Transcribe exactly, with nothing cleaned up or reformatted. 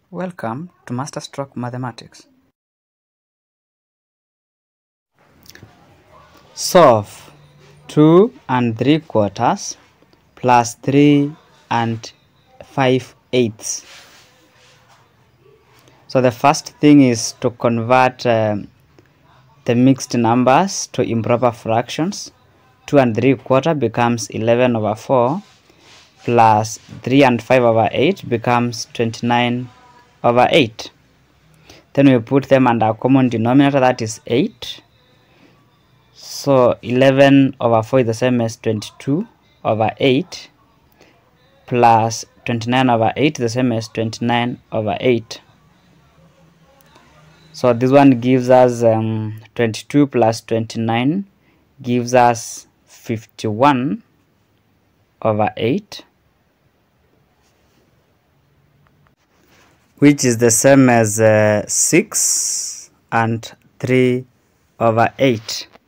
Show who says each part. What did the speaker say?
Speaker 1: Welcome to Masterstroke Mathematics. Solve two and three quarters plus three and five eighths. So the first thing is to convert um, the mixed numbers to improper fractions. two and three quarter becomes eleven over four plus three and five over eight becomes twenty-nine over eight. Then we put them under a common denominator, that is eight. So eleven over four is the same as twenty-two over eight plus twenty-nine over eight is the same as twenty-nine over eight. So this one gives us um, twenty-two plus twenty-nine gives us fifty-one over eight, which is the same as uh, six and three over eight.